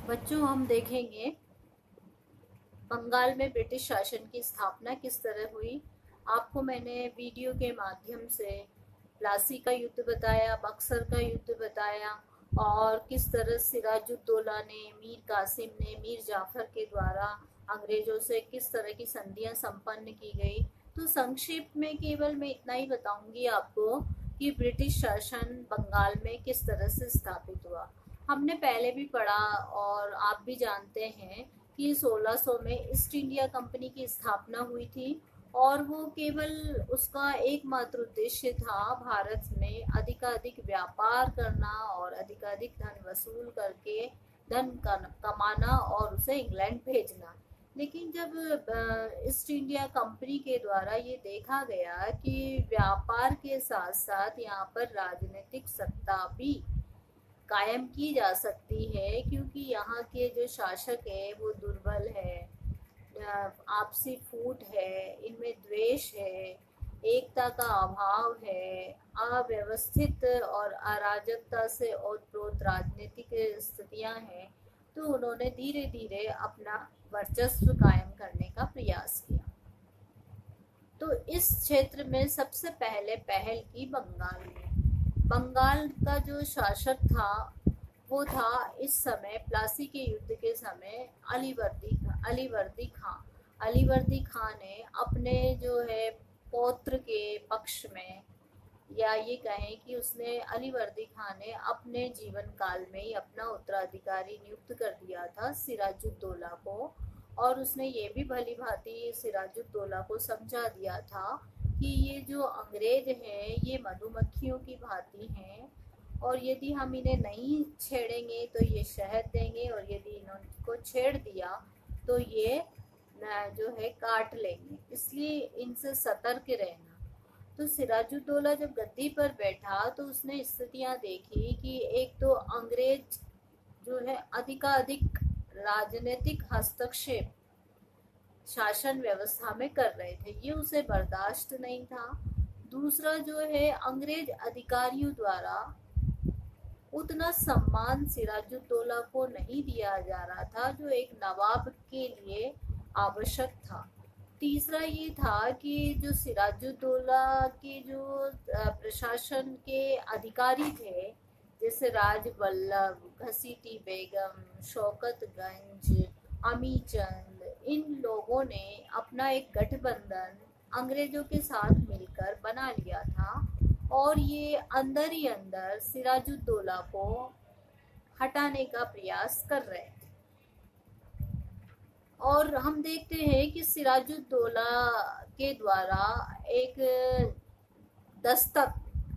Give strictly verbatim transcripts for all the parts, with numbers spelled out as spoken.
बच्चों, हम देखेंगे बंगाल में ब्रिटिश शासन की स्थापना किस तरह हुई। आपको मैंने वीडियो के माध्यम से प्लासी का युद्ध बताया, बक्सर का युद्ध बताया और किस तरह सिराजुद्दौला ने, मीर कासिम ने, मीर जाफर के द्वारा अंग्रेजों से किस तरह की संधियां संपन्न की गई। तो संक्षिप्त में केवल मैं इतना ही बताऊंगी आपको कि ब्रिटिश शासन बंगाल में किस तरह से स्थापित हुआ। हमने पहले भी पढ़ा और आप भी जानते हैं कि सोलह सौ में ईस्ट इंडिया कंपनी की स्थापना हुई थी और वो केवल उसका एकमात्र उद्देश्य था भारत में अधिकाधिक व्यापार करना और अधिकाधिक धन वसूल करके धन कमाना और उसे इंग्लैंड भेजना। लेकिन जब ईस्ट इंडिया कंपनी के द्वारा ये देखा गया कि व्यापार के साथ साथ यहाँ पर राजनीतिक सत्ता भी कायम की जा सकती है, क्योंकि यहाँ के जो शासक है वो दुर्बल है, आपसी फूट है, इनमें द्वेष है, एकता का अभाव है, अव्यवस्थित और अराजकता से ओतप्रोत राजनीतिक स्थितियां हैं। तो उन्होंने धीरे धीरे अपना वर्चस्व कायम करने का प्रयास किया। तो इस क्षेत्र में सबसे पहले पहल की बंगाल में। बंगाल का जो शासक था वो था इस समय प्लासी के युद्ध के समय अलीवर्दी अलीवर्दी खां। अलीवर्दी खां ने अपने जो है पौत्र के पक्ष में, या ये कहें कि उसने अलीवर्दी खां ने अपने जीवन काल में ही अपना उत्तराधिकारी नियुक्त कर दिया था सिराजुद्दौला को। और उसने ये भी भली भांति सिराजुद्दौला को समझा दिया था कि ये जो अंग्रेज हैं ये मधुमक्खियों की भांति हैं और यदि हम इन्हें नहीं छेड़ेंगे तो ये शहद देंगे और यदि इनको छेड़ दिया तो ये जो है काट लेंगे, इसलिए इनसे सतर्क रहना। तो सिराजुद्दौला जब गद्दी पर बैठा तो उसने स्थितियां देखी कि एक तो अंग्रेज जो है अधिकाधिक राजनीतिक हस्तक्षेप शासन व्यवस्था में कर रहे थे, ये उसे बर्दाश्त नहीं था। दूसरा जो है अंग्रेज अधिकारियों द्वारा उतना सम्मान सिराजुद्दौला को नहीं दिया जा रहा था जो एक नवाब के लिए आवश्यक था। तीसरा ये था कि जो सिराजुद्दौला के जो प्रशासन के अधिकारी थे, जैसे राजवल्लभ, घसीटी बेगम, शौकतगंज, अमीचंद, इन लोगों ने अपना एक गठबंधन अंग्रेजों के साथ मिलकर बना लिया था और ये अंदर ही अंदर सिराजुद्दौला को हटाने का प्रयास कर रहे थे। और हम देखते हैं कि सिराजुद्दौला के द्वारा एक दस्तक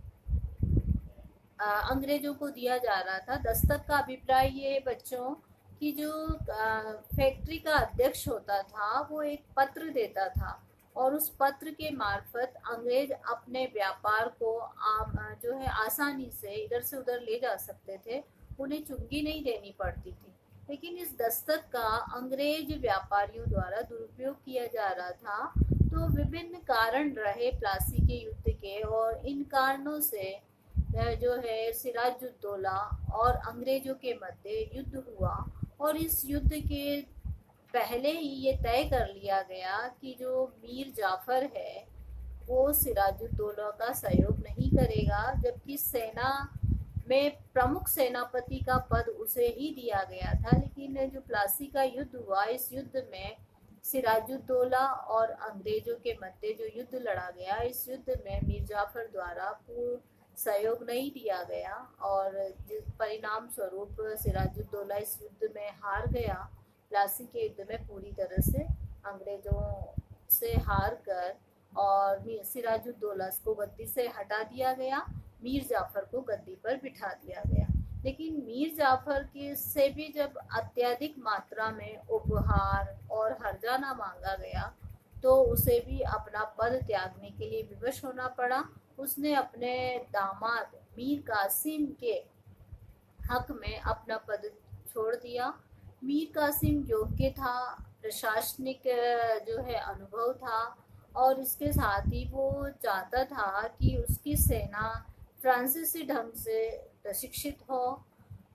अंग्रेजों को दिया जा रहा था। दस्तक का अभिप्राय ये बच्चों कि जो फैक्ट्री का अध्यक्ष होता था वो एक पत्र देता था और उस पत्र के मार्फत अंग्रेज अपने व्यापार को आम जो है आसानी से इधर से उधर ले जा सकते थे, उन्हें चुंगी नहीं देनी पड़ती थी। लेकिन इस दस्तक का अंग्रेज व्यापारियों द्वारा दुरुपयोग किया जा रहा था। तो विभिन्न कारण रहे प्लासी के युद्ध के और इन कारणों से जो है सिराजुद्दौला और अंग्रेजों के मध्य युद्ध हुआ और इस युद्ध के पहले ही ये तय कर लिया गया कि जो मीर जाफर है वो सिराजुद्दौला का सहयोग नहीं करेगा, जबकि सेना में प्रमुख सेनापति का पद उसे ही दिया गया था। लेकिन जो प्लासी का युद्ध हुआ, इस युद्ध में सिराजुद्दौला और अंग्रेजों के मध्य जो युद्ध लड़ा गया, इस युद्ध में मीर जाफर द्वारा पूर्ण सहयोग नहीं दिया गया और जिस परिणाम स्वरूप सिराजुद्दौला इस युद्ध में हार गया। प्लासी के युद्ध में पूरी तरह से अंग्रेजों से हार कर और सिराजुद्दौला को गद्दी से हटा दिया गया, मीर जाफर को गद्दी पर बिठा दिया गया। लेकिन मीर जाफर के से भी जब अत्यधिक मात्रा में उपहार और हर्जाना मांगा गया तो उसे भी अपना पद त्यागने के लिए विवश होना पड़ा। उसने अपने दामाद मीर कासिम के हक में अपना पद छोड़ दिया। मीर कासिम योग्य था, प्रशासनिक जो है अनुभव था और इसके साथ ही वो चाहता था कि उसकी सेना फ्रांसीसी ढंग से प्रशिक्षित हो,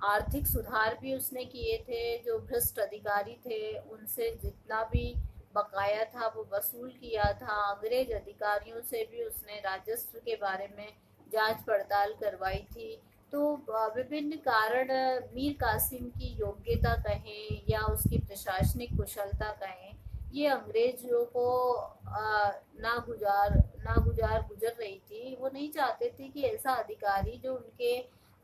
आर्थिक सुधार भी उसने किए थे। जो भ्रष्ट अधिकारी थे उनसे जितना भी बकाया था वो वसूल किया था। अंग्रेज अधिकारियों से भी उसने राजस्व के बारे में जांच पड़ताल करवाई थी। तो विभिन्न कारण, मीर कासिम की योग्यता कहें या उसकी प्रशासनिक कुशलता कहें, ये अंग्रेजों को नागुजार नागुजार गुजर रही थी। वो नहीं चाहते थे कि ऐसा अधिकारी जो उनके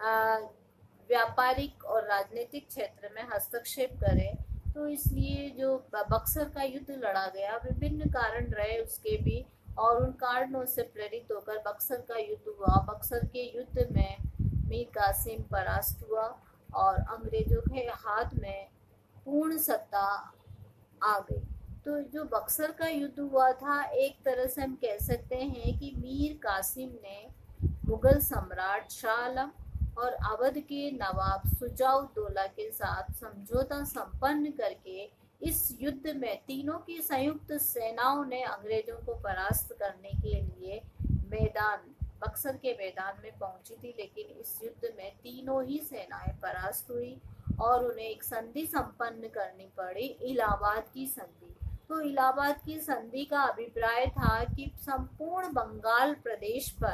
व्यापारिक और राजनीतिक क्षेत्र में हस्तक्षेप करे। तो इसलिए जो बक्सर का युद्ध लड़ा गया, विभिन्न कारण रहे उसके भी, और उन कारणों से प्रेरित होकर बक्सर का युद्ध हुआ। बक्सर के युद्ध में मीर कासिम परास्त हुआ और अंग्रेजों के हाथ में पूर्ण सत्ता आ गई। तो जो बक्सर का युद्ध हुआ था, एक तरह से हम कह सकते हैं कि मीर कासिम ने मुगल सम्राट शाह आलम और अवध के नवाब शुजा-उद-दौला के साथ समझौता संपन्न करके इस युद्ध में तीनों की संयुक्त सेनाओं ने अंग्रेजों को परास्त करने के लिए मैदान बक्सर के मैदान में पहुंची थी। लेकिन इस युद्ध में तीनों ही सेनाएं परास्त हुई और उन्हें एक संधि संपन्न करनी पड़ी, इलाहाबाद की संधि। तो इलाहाबाद की संधि का अभिप्राय था कि संपूर्ण बंगाल प्रदेश पर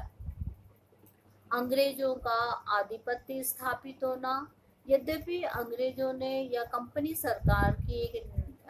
अंग्रेजों का आधिपत्य स्थापित होना। यद्यपि अंग्रेजों ने या कंपनी सरकार की एक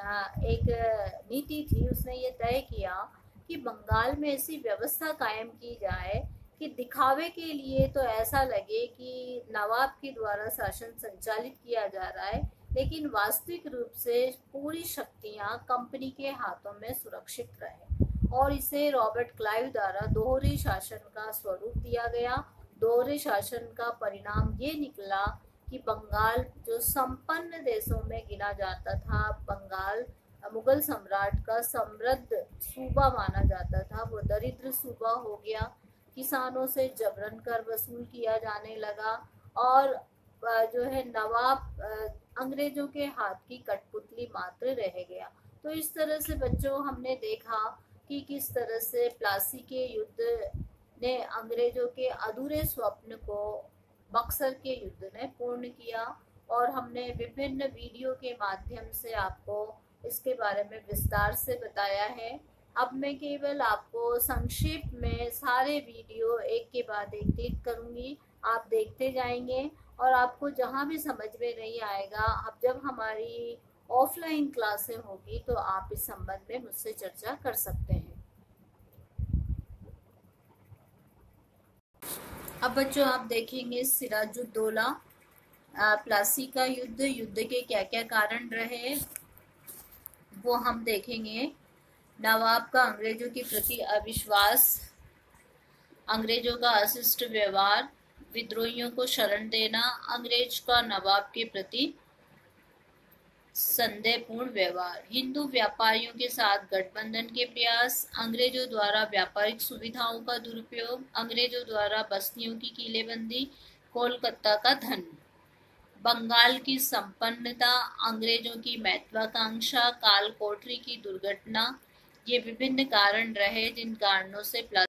एक नीति थी, उसने ये तय किया कि बंगाल में ऐसी व्यवस्था कायम की जाए कि दिखावे के लिए तो ऐसा लगे कि नवाब के द्वारा शासन संचालित किया जा रहा है, लेकिन वास्तविक रूप से पूरी शक्तियां कंपनी के हाथों में सुरक्षित रहे। और इसे रॉबर्ट क्लाइव द्वारा दोहरे शासन का स्वरूप दिया गया। दोहरे शासन का परिणाम ये निकला कि बंगाल जो संपन्न देशों में गिना जाता था, बंगाल मुगल सम्राट का समृद्ध सूबा माना जाता था, वो दरिद्र सूबा हो गया। किसानों से जबरन कर वसूल किया जाने लगा और जो है नवाब अंग्रेजों के हाथ की कठपुतली मात्र रह गया। तो इस तरह से बच्चों हमने देखा कि किस तरह से प्लासी के युद्ध ने अंग्रेजों के अधूरे स्वप्न को बक्सर के युद्ध ने पूर्ण किया। और हमने विभिन्न वीडियो के माध्यम से आपको इसके बारे में विस्तार से बताया है। अब मैं केवल आपको संक्षेप में सारे वीडियो एक के बाद एक क्लिक करूंगी, आप देखते जाएंगे और आपको जहां भी समझ में नहीं आएगा, अब जब हमारी ऑफलाइन क्लासें होगी तो आप इस संबंध में मुझसे चर्चा कर सकते हैं। अब बच्चों आप देखेंगे सिराजुद्दौला प्लासी का युद्ध, युद्ध के क्या क्या कारण रहे वो हम देखेंगे। नवाब का अंग्रेजों के प्रति अविश्वास, अंग्रेजों का अशिष्ट व्यवहार, विद्रोहियों को शरण देना, अंग्रेज का नवाब के प्रति संदेहपूर्ण व्यवहार, हिंदू व्यापारियों के साथ गठबंधन के प्रयास, अंग्रेजों द्वारा व्यापारिक सुविधाओं का दुरुपयोग, अंग्रेजों द्वारा बस्तियों की किलेबंदी, कोलकाता का धन, बंगाल की संपन्नता, अंग्रेजों की महत्वाकांक्षा, काल कोठरी की दुर्घटना, ये विभिन्न कारण रहे जिन कारणों से